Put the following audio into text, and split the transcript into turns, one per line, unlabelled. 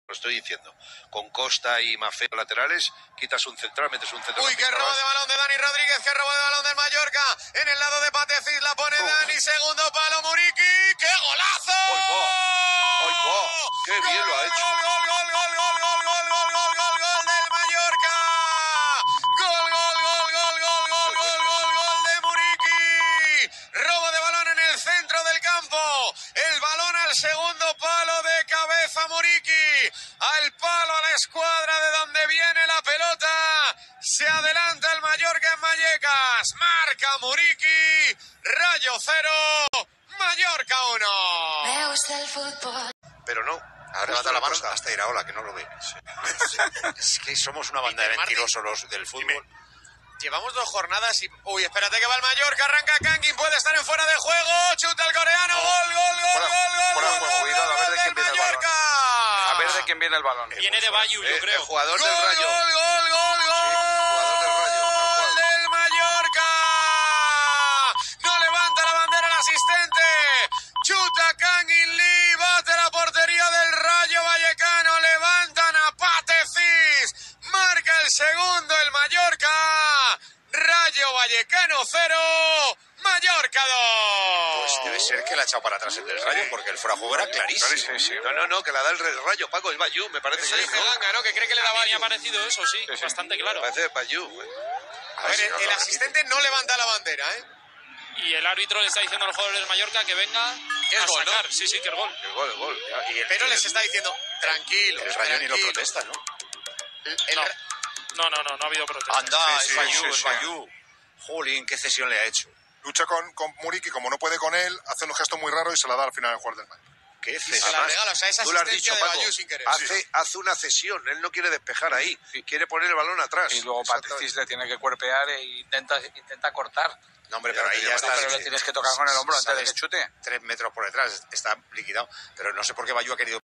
Lo estoy diciendo. Con Costa y Mafeo laterales, quitas un central, metes un central.
Uy, qué robo de balón de Dani Rodríguez, qué robo de balón del Mallorca. En el lado de Patecís la pone Dani, segundo palo Muriqui. ¡Qué golazo!
¡Ay, va! ¡Ay, va! ¡Qué bien lo ha hecho!
Gol del Mallorca. Gol de Muriqui. Robo de balón en el centro del campo. El balón al segundo palo de cabeza Muriqui. Al palo, a la escuadra de donde viene la pelota. Se adelanta el Mallorca en Vallecas. Marca Muriqui. Rayo 0. Mallorca 1.
Me gusta el fútbol.
Pero no.
Ahora levanta la mano hasta Iraola, que no lo ve.
Es que somos una banda de mentirosos los del fútbol.
Llevamos 2 jornadas y... Uy, espérate que va el Mallorca, arranca Kangin, puede estar en fuera de juego, chuta el coreano, gol.
Cuidado, a ver de quién viene el balón.
A ver de quién viene el balón.
Viene de Bayu, yo creo.
El jugador del Rayo.
Gol
Jugador del Rayo.
del Mallorca. No levanta la bandera el asistente. Chuta Kangin Lee, bate la portería del Rayo Vallecano, levantan a Patecís, marca el segundo el Mallorca. Rayo Vallecano 0, Mallorca 2.
Pues debe ser que la ha echado para atrás el del Rayo, porque el fuera de juego era clarísimo.
Sí. No, que la da el Rayo, Paco, es Bayu, me parece.
Eso dice Ganga, ¿no? Que cree que le da
A mí me ha
Bayu.
parecido eso, sí, bastante claro.
Me parece Bayu.
A ver, el asistente no levanta la bandera, ¿eh?
Y el árbitro le está diciendo al jugador del Mallorca que venga
Es
a
gol, ¿no?
sacar. Sí, que es gol.
El gol.
Pero les está diciendo, tranquilo.
El Rayo ni lo protesta, ¿no?
No ha habido protesta.
Anda,
Sí,
es Bayu,
sí.
es Bayu. Jolín, qué cesión le ha hecho.
Lucha con Muriqui, como no puede con él, hace un gesto muy raro y se la da al final al jugador del Madrid.
Qué
Y se
cesión.
la regala, o sea, esa
Tú lo has
asistencia
dicho,
de
Paco.
Bayu sin querer.
Hace una cesión, él no quiere despejar ahí, quiere poner el balón atrás.
Y luego Patecís le tiene que cuerpear e intenta cortar.
No, hombre, pero ahí ya está.
Pero le tienes que tocar con el hombro antes de que chute.
3 metros por detrás, está liquidado. Pero no sé por qué Bayu ha querido